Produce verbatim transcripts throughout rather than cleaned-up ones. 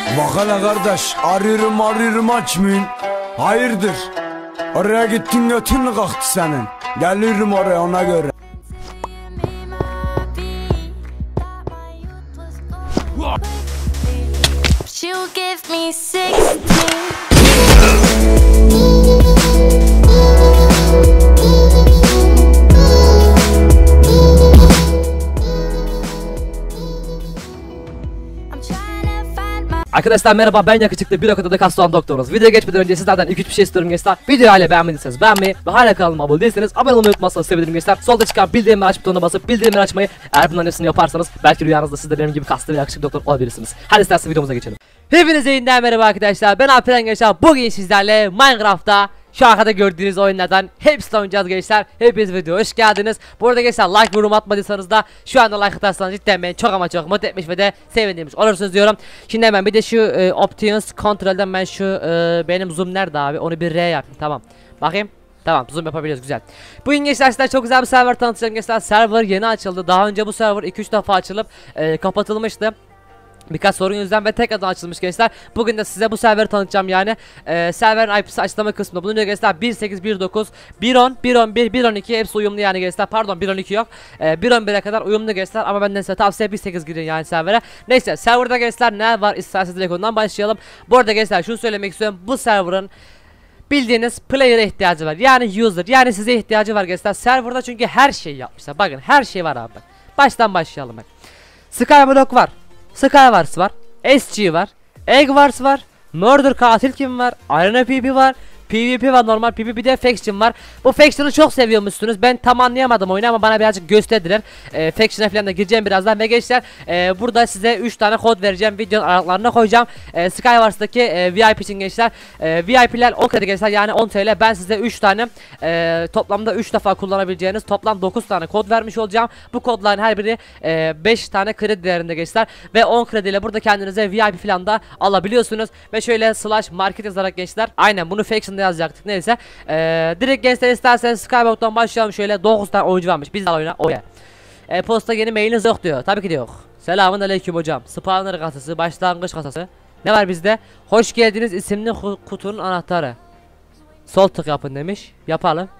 Bak hele kardeş, arıyorum arıyorum açmayın. Hayırdır? Oraya gittin götün mü kalktı senin? Gelirim oraya ona göre. She'll give me sixteen. Arkadaşlar merhaba, ben yakışıklı bir okuda kaslı olan doktorunuz. Videoya geçmeden önce sizlerden iki üç bir şey istiyorum gençler. Videoyu hala beğenmediyseniz beğenmeyi ve hala kanalıma abone değilseniz abone olmayı unutmazsanız sevinirim gençler. Solda çıkan bildirimleri aç butonuna basıp bildirimleri açmayı, eğer bunların hepsini yaparsanız belki rüyanızda siz de benim gibi kaslı ve yakışıklı doktor olabilirsiniz. Hadi isterseniz videomuza geçelim. Hepinize yeniden merhaba arkadaşlar, ben Alperen gençler. Bugün sizlerle Minecraft'ta şu arkada gördüğünüz oyunlardan hepsini oynayacağız gençler. Hepiniz videoya hoş geldiniz. Bu arada gençler like yorum atmadıysanız da şu anda like atarsanız cidden beni çok ama çok mutlu etmiş ve de sevindirmiş olursunuz diyorum. Şimdi hemen bir de şu e, Options Control'den ben şu e, benim zoom nerede abi, onu bir R yapayım, tamam. Bakayım. Tamam, zoom yapabiliyoruz, güzel. Bugün gençler size çok güzel bir server tanıtacağım gençler. Server yeni açıldı. Daha önce bu server iki üç defa açılıp e, kapatılmıştı. Birkaç sorun yüzden ve tekrardan açılmış gençler. Bugün de size bu serveri tanıtacağım yani. Ee, serverin I P'si açıklama kısmında bulunuyor gençler. bir sekiz bir dokuz bir on bir on bir bir on iki hepsi uyumlu yani gençler. Pardon, bir on iki yok. Ee, bir on bire kadar uyumlu gençler ama benden size tavsiye bir sekiz girin yani servere. Neyse, serverda gençler ne var isterseniz direkt ondan başlayalım. Bu arada gençler şunu söylemek istiyorum. Bu serverın bildiğiniz player'e ihtiyacı var. Yani user, yani size ihtiyacı var gençler. Serverda çünkü her şeyi yapmışlar. Bakın her şey var abi. Baştan başlayalım bak. Skyblock var. Skywars var, S G var, Egg Wars var, Murder Katil Kim var, Arena P V var, P V P var, normal P V P, bir de Faction var. Bu Faction'ı çok seviyormuşsunuz. Ben tam anlayamadım oyunu ama bana birazcık gösterdiler. E, Faction'a falan da gireceğim birazdan ve gençler e, burada size üç tane kod vereceğim. Videonun aralarına koyacağım. E, Skywars'taki e, V I P için gençler. E, V I P'ler on kredi gençler, yani on T L. Ben size üç tane e, toplamda üç defa kullanabileceğiniz toplam dokuz tane kod vermiş olacağım. Bu kodların her biri e, beş tane kredi değerinde gençler. Ve on krediyle burada kendinize V I P falan da alabiliyorsunuz. Ve şöyle slash market yazarak gençler. Aynen bunu Faction'da yazacaktık, neyse. Ee, direkt gençler isterseniz Skyblock'tan başlayalım. Şöyle dokuz tane oyuncu varmış, biz de oyna oya. E, posta yeni mailiniz yok diyor, tabii ki de yok. Selamun aleyküm hocam. Spawner kasası, başlangıç kasası. Ne var bizde? Hoş geldiniz isimli kutunun anahtarı. Sol tık yapın demiş, yapalım.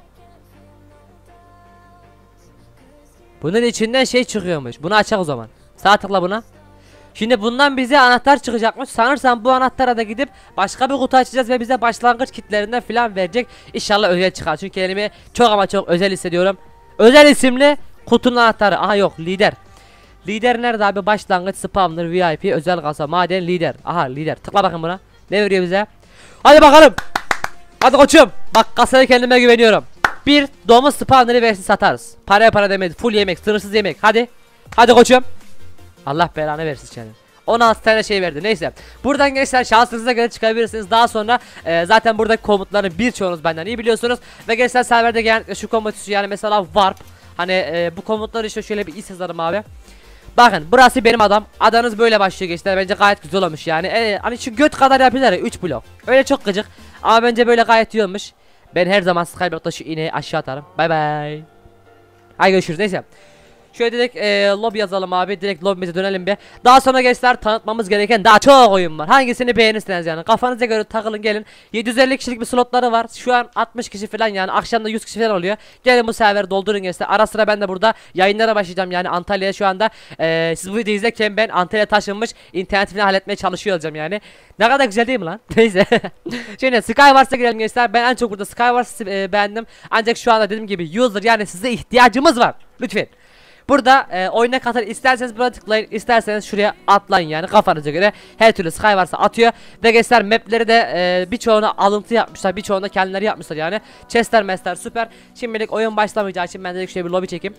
Bunun içinden şey çıkıyormuş, bunu açak o zaman. Sağ tıkla buna. Şimdi bundan bize anahtar çıkacakmış. Sanırsam bu anahtara da gidip başka bir kutu açacağız ve bize başlangıç kitlerinden filan verecek. İnşallah özel çıkar. Çünkü kendimi çok ama çok özel hissediyorum. Özel isimli kutunun anahtarı. Aha yok, lider. Lider nerede abi? Başlangıç, spawner, V I P, özel kasa, maden, lider. Aha lider. Tıkla bakın buna. Ne veriyor bize? Hadi bakalım. Hadi koçum. Bak, kasaya kendime güveniyorum. Bir domuz spawner'ı versin, satarız. Paraya para demedi. Full yemek, sınırsız yemek. Hadi. Hadi koçum. Allah belanı versin senin. on altı tane şey verdi, neyse. Buradan gençler şansınıza göre çıkabilirsiniz. Daha sonra e, zaten buradaki komutların birçoğunuz benden iyi biliyorsunuz. Ve gençler serverde genellikle şu komut yani mesela warp. Hani e, bu komutları işte şöyle bir is yazarım abi. Bakın burası benim adam. Adanız böyle başlıyor gençler, bence gayet güzel olmuş yani. E, hani şu göt kadar yapıyorlar ya, üç blok. Öyle çok gıcık ama bence böyle gayet iyi olmuş. Ben her zaman Skyblock'ta şu iğneyi aşağı atarım. Bay bay. Hay görüşürüz, neyse. Şöyle direkt e, lobby yazalım abi. Direkt lobby'mize dönelim bir. Daha sonra gençler tanıtmamız gereken daha çok oyun var. Hangisini beğenirseniz yani. Kafanıza göre takılın gelin. yedi yüz elli kişilik bir slotları var. Şu an altmış kişi falan yani. Akşamda yüz kişi falan oluyor. Gelin bu serveri doldurun gençler. Ara sıra ben de burada yayınlara başlayacağım yani Antalya'ya şu anda. E, siz bu videoyu izlerken ben Antalya taşınmış. İnternet falan halletmeye çalışıyor olacağım yani. Ne kadar güzel değil mi lan? Neyse. Şimdi Skywars'a girelim gençler. Ben en çok burada Skywars'ı e, beğendim. Ancak şu anda dediğim gibi user yani size ihtiyacımız var. Lütfen. Burada e, oyuna katıl, isterseniz buna tıklayın, isterseniz şuraya atlayın yani kafanıza göre her türlü Skywars'a atıyor. Ve gençler mapleri de e, birçoğuna alıntı yapmışlar, birçoğuna kendileri yapmışlar yani. Chester mester süper. Şimdilik oyun başlamayacağı için ben direkt şöyle bir lobby çekeyim.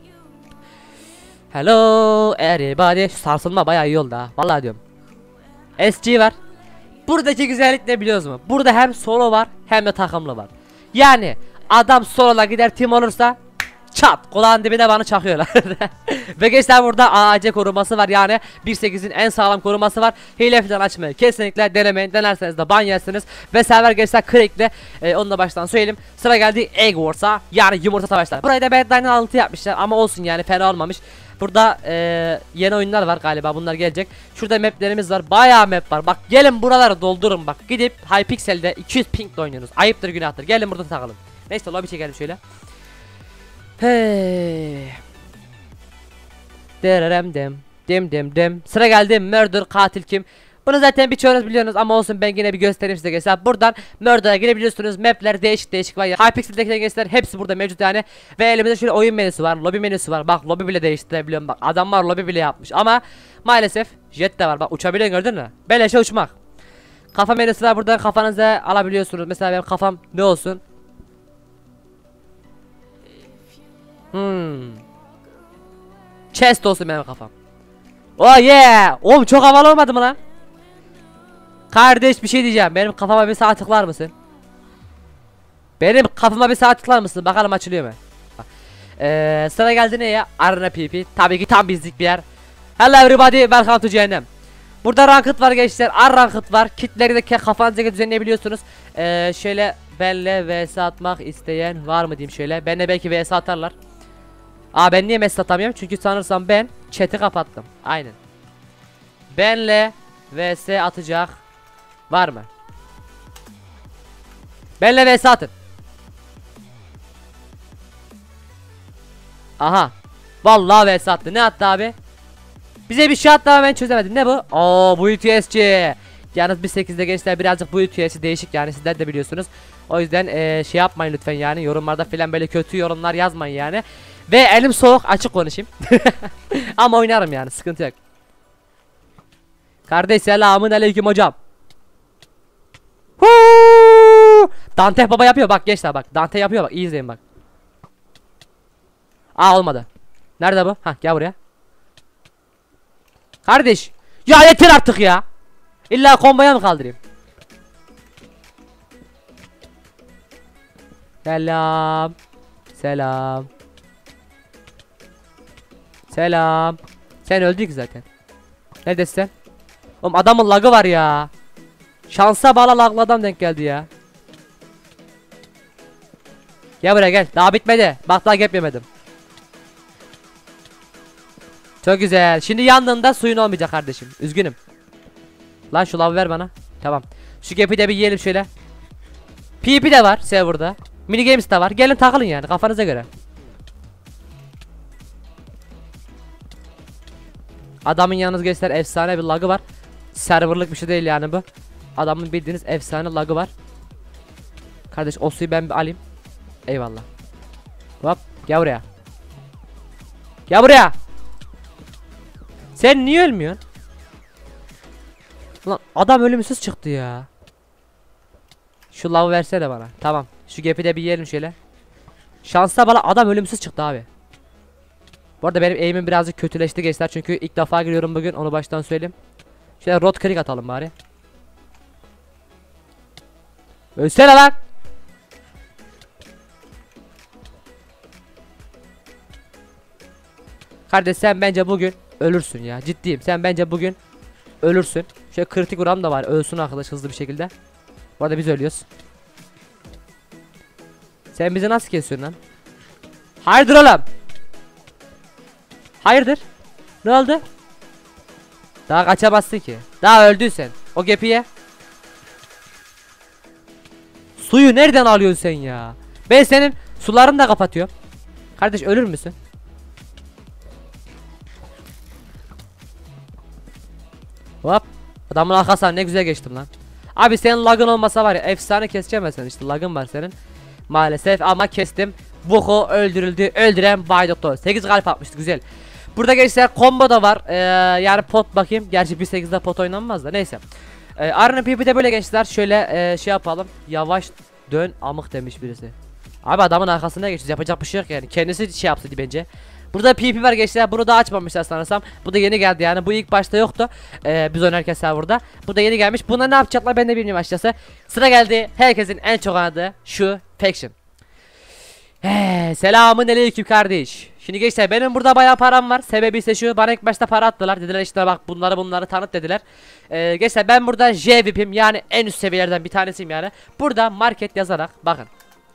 Hello everybody. Şu sarsılma bayağı iyi oldu ha, vallahi diyorum. S G var. Buradaki güzellik ne biliyoruz mu? Burada hem solo var hem de takımlı var. Yani adam solo'la gider, team olursa çat kulağın dibine bana çakıyorlar. Ve gençler burada A C koruması var yani bir sekizin en sağlam koruması var. Hile falan açmayı kesinlikle denemeyin, denerseniz de ban yersiniz. Ve server gençler crack'le e, onu da baştan söyleyeyim. Sıra geldi Egg Wars'a yani yumurta savaşlar. Burayı da bedline alıntı yapmışlar ama olsun yani, fena olmamış. Burada e, yeni oyunlar var galiba, bunlar gelecek. Şurada maplerimiz var, bayağı map var. Bak gelin buraları doldurun bak. Gidip Hypixel'de iki yüz pingle oynuyoruz. Ayıptır günahtır. Gelin burada takalım. Neyse lobby çekelim şöyle. Hey. Dererem dem. Dem dem dem. Sıra geldi murder, katil kim? Bunu zaten birçoğunuz biliyorsunuz ama olsun, ben yine bir göstereyim size gençler. Buradan Murder'a girebiliyorsunuz. Mapler değişik değişik var. Hypixel'deki gençler hepsi burada mevcut yani. Ve elimizde şöyle oyun menüsü var, lobby menüsü var. Bak lobby bile değiştirebiliyorum bak. Adamlar lobby bile yapmış ama maalesef jet de var. Bak uçabiliyor, gördün mü? Beleşe uçmak. Kafa menüsü var, buradan kafanıza alabiliyorsunuz. Mesela benim kafam ne olsun? Hmm. Chest olsun benim kafam. Oh yeah! Oğlum çok havalı olmadı mı lan? Kardeş bir şey diyeceğim. Benim kafama bir saat tıklar mısın? Benim kafama bir saat tıklar mısın? Bakalım açılıyor mu? Ee, sıra geldi neye? Arena P P. Tabii ki tam bizlik bir yer. Hello everybody, welcome to cehennem. Burada ranked var gençler. Ar ranked var. Kitleri de kafanıza göre düzenleyebiliyorsunuz. Ee, şöyle benle vs atmak isteyen var mı diyeyim şöyle. Benle belki vs atarlar. Aa ben niye mesaj atamıyorum? Çünkü sanırsam ben chat'i kapattım. Aynen. Benle vs atacak var mı? Benle vs atın. Aha. Vallahi vs attı. Ne attı abi? Bize bir şey attı ama ben çözemedim. Ne bu? Oo bu U T S C. Yalnız bir sekizde gençler birazcık bu U T S'i değişik yani, sizler de biliyorsunuz. O yüzden ee, şey yapmayın lütfen yani, yorumlarda filan böyle kötü yorumlar yazmayın yani. Ve elim soğuk, açık konuşayım. Ama oynarım yani, sıkıntı yok. Kardeş selamun aleyküm hocam. Huu! Dante baba yapıyor bak gençler, bak Dante yapıyor bak, iyi izleyin bak. Aa olmadı. Nerede bu? Hah gel buraya. Kardeş ya yeter artık ya. İlla komboya mı kaldırayım? Selam. Selam. Selam. Sen öldün ki zaten. Neredesin sen? Oğlum adamın lagı var ya. Şansa bağla laglı adam denk geldi ya. Gel buraya gel. Daha bitmedi. Bak daha gap yemedim. Çok güzel. Şimdi yandığında suyun olmayacak kardeşim. Üzgünüm. Lan şu lavı ver bana. Tamam. Şu gap'i de bir yiyelim şöyle. P P de var serverda. Mini games de var. Gelin takılın yani kafanıza göre. Adamın yalnız gençler efsane bir lagı var. Serverlık bir şey değil yani bu. Adamın bildiğiniz efsane lagı var. Kardeş o suyu ben bir alayım. Eyvallah. Hop gel buraya. Gel buraya. Sen niye ölmüyorsun? Ulan adam ölümsüz çıktı ya. Şu lavı versene bana. Tamam. Şu gap'i de bir yiyelim şöyle. Şansa bana adam ölümsüz çıktı abi. Bu arada benim aim'im birazcık kötüleşti gençler çünkü ilk defa giriyorum bugün, onu baştan söyleyeyim. Şöyle rot click atalım bari. Ölsene lan. Kardeş sen bence bugün ölürsün ya, ciddiyim, sen bence bugün ölürsün. Şöyle kritik vuram da var, ölsün arkadaş hızlı bir şekilde. Bu arada biz ölüyoruz. Sen bizi nasıl kesiyorsun lan? Hayırdır oğlum? Hayırdır? Ne oldu? Daha kaçamazsın ki. Daha öldüysen. O gepiye. Suyu nereden alıyorsun sen ya? Ben senin sularını da kapatıyorum. Kardeş ölür müsün? Hop. Adamın arkasına ne güzel geçtim lan. Abi senin lagın olmasa var ya efsane keseceğim ben seni, işte lagın var senin. Maalesef ama kestim. Vuko öldürüldü. Öldüren Bay Doktor. sekiz kalp atmıştı, güzel. Burada gençler combo da var. Ee, yani pot bakayım. Gerçi bir sekizde pot oynanmaz da neyse. Ee, Arena P P'de böyle gençler. Şöyle e, şey yapalım. Yavaş dön amık demiş birisi. Abi adamın arkasına geçeceğiz. Yapacak bir şey yok yani. Kendisi şey yapsın bence. Burada P P var gençler. Bunu da açmamışlar sanırsam. Bu da yeni geldi yani. Bu ilk başta yoktu. Ee, biz oynarken serverda. Bu da yeni gelmiş. Buna ne yapacaklar ben de bilmiyorum açıkçası. Sıra geldi. Herkesin en çok oynadığı şu Faction. He, selamun aleyküm kardeş. Şimdi gençler benim burada bayağı param var. Sebebi ise şu, bana ilk başta para attılar. Dediler işte bak bunları bunları tanıt dediler. Ee, gençler ben burada J V P'im yani en üst seviyelerden bir tanesiyim yani. Burada market yazarak bakın.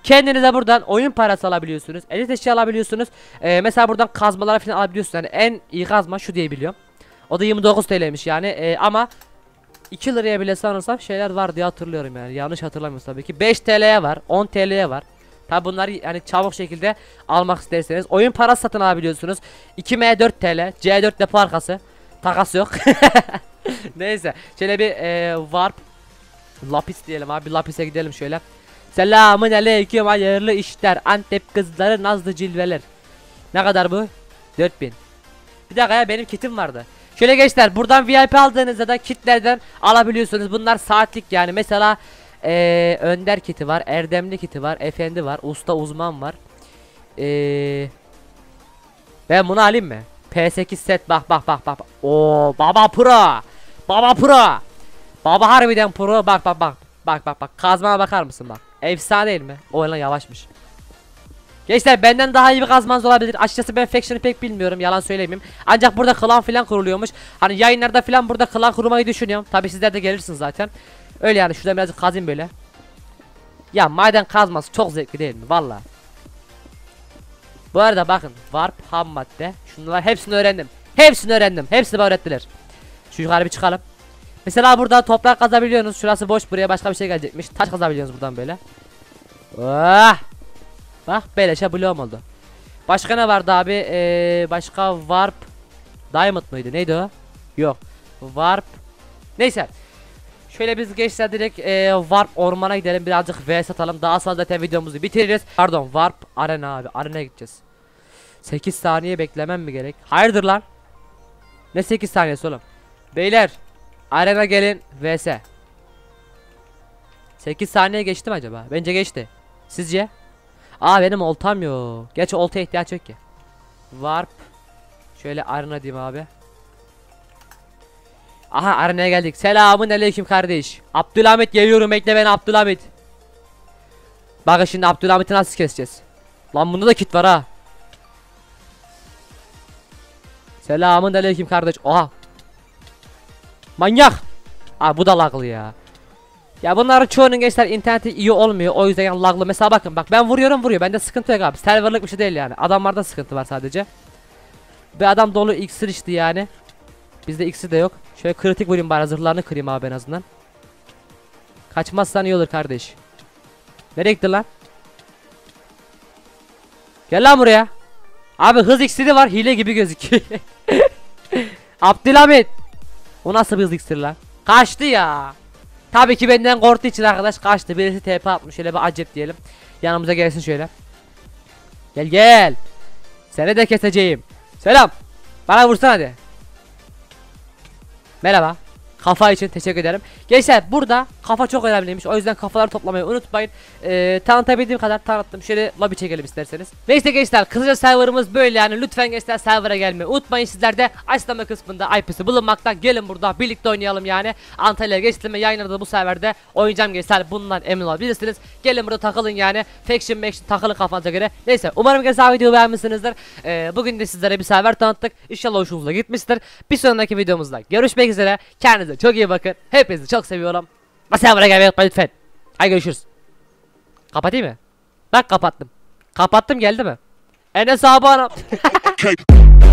Kendinize buradan oyun parası alabiliyorsunuz. Elit eşya alabiliyorsunuz. Ee, mesela buradan kazmalar falan alabiliyorsunuz. Yani en iyi kazma şu diye biliyorum. O da yirmi dokuz T L'ymiş yani. Ee, ama iki liraya bile sanırsam şeyler var diye hatırlıyorum yani. Yanlış hatırlamıyorsun tabii ki. beş T L'ye var, on T L'ye var. Tabi bunları yani çabuk şekilde almak isterseniz oyun parası satın alabiliyorsunuz. iki M dört T L, C dört depo arkası. Takas yok. Neyse, şöyle bir e, warp lapis diyelim abi. Lapis'e gidelim şöyle. Selamun aleyküm, hayırlı işler. Antep kızları, nazlı cilveler. Ne kadar bu? dört bin. Bir dakika ya, benim kitim vardı. Şöyle gençler, buradan V I P aldığınızda da kitlerden alabiliyorsunuz. Bunlar saatlik yani. Mesela ee, Önder kiti var, Erdemli kiti var, Efendi var, Usta uzman var. Ee, ben bunu alayım mı? P sekiz set, bak bak bak bak. Oo, baba pro. Baba pro. Baba harbiden pro. Bak bak bak. Bak bak bak. Kazmana bakar mısın bak. Efsane değil mi? O lan yavaşmış. Gençler, benden daha iyi bir kazmanız olabilir. Açıkçası ben Faction'ı pek bilmiyorum, yalan söylemeyeyim. Ancak burada klan filan kuruluyormuş. Hani yayınlarda filan burada klan kurmayı düşünüyorum. Tabi sizler de gelirsiniz zaten. Öyle yani, şurada birazcık kazayım böyle. Ya maden kazması çok zevkli değil mi? Valla. Bu arada bakın, warp, ham madde. Şunlar hepsini öğrendim. Hepsini öğrendim. Hepsini bana öğrettiler. Şu yukarı bir çıkalım. Mesela burada toprak kazabiliyorsunuz. Şurası boş, buraya başka bir şey gelecekmiş. Taş kazabiliyorsunuz buradan böyle. Oh! Bak beleşe bloğum oldu. Başka ne vardı abi? Ee, başka warp diamond mıydı? Neydi o? Yok. Warp. Neyse. Şöyle biz gençler direkt ee, warp ormana gidelim, birazcık vs atalım. Daha sonra zaten videomuzu bitiririz. Pardon, warp arena abi. Arena'ya gideceğiz. sekiz saniye beklemem mi gerek? Hayırdır lan? Ne sekiz saniyesi oğlum? Beyler, arena gelin vs. sekiz saniye geçti mi acaba? Bence geçti. Sizce? Aa, benim oltam yok. Gerçi oltaya ihtiyaç yok ki. Warp. Şöyle arena diyeyim abi. Aha, arenaya geldik. Selamun aleyküm kardeş. Abdülhamit geliyorum, bekle beni Abdülhamit. Bakın şimdi Abdülhamit'i nasıl keseceğiz. Lan bunda da kit var ha. Selamun aleyküm kardeş. Oha. Manyak. Aa, bu da laglı ya. Ya bunların çoğunun gençler interneti iyi olmuyor, o yüzden yani laglı. Mesela bakın, bak ben vuruyorum vuruyor, bende sıkıntı yok abi. Serverlık bir şey değil yani, adamlarda sıkıntı var sadece. Ve adam dolu iksir içti yani. Bizde iksir de yok. Şöyle kritik vurayım bari, zırhlarını kırayım abi en azından. Kaçmazsan iyi olur kardeş. Nereye gitti lan? Gel lan buraya. Abi hız iksiri var, hile gibi gözüküyor. Abdülhamit. O nasıl bir hız iksiri lan? Kaçtı ya. Tabii ki benden korktuğu için arkadaş kaçtı. Birisi T P atmış, şöyle bir acep diyelim. Yanımıza gelsin şöyle. Gel gel. Seni de keseceğim. Selam. Bana vursan hadi. Merhaba. Kafa için teşekkür ederim. Gençler, burada kafa çok önemliymiş. O yüzden kafaları toplamayı unutmayın. Ee, tanıtabildiğim kadar tanıttım. Şöyle lobby çekelim isterseniz. Neyse gençler, kısaca serverımız böyle yani. Lütfen gençler server'a gelmeyi unutmayın. Sizler de açıklama kısmında I P'si bulunmakta. Gelin burada birlikte oynayalım yani. Antalya'ya geçtiğimde yayınlarda bu serverde oynayacağım gençler. Bundan emin olabilirsiniz. Gelin burada takılın yani. Faction Maction takılın kafanıza göre. Neyse, umarım gençler videoyu beğenmişsinizdir. Ee, bugün de sizlere bir server tanıttık. İnşallah hoşunuza gitmiştir. Bir sonraki videomuzda görüşmek üzere. Kendinize çok iyi bakın. Hepinizi çok seviyorum. Server'a gelmeyi unutmayın lütfen. Hadi görüşürüz. Kapatayım mı? Bak kapattım. Kapattım, geldi mi? Enes abi anam.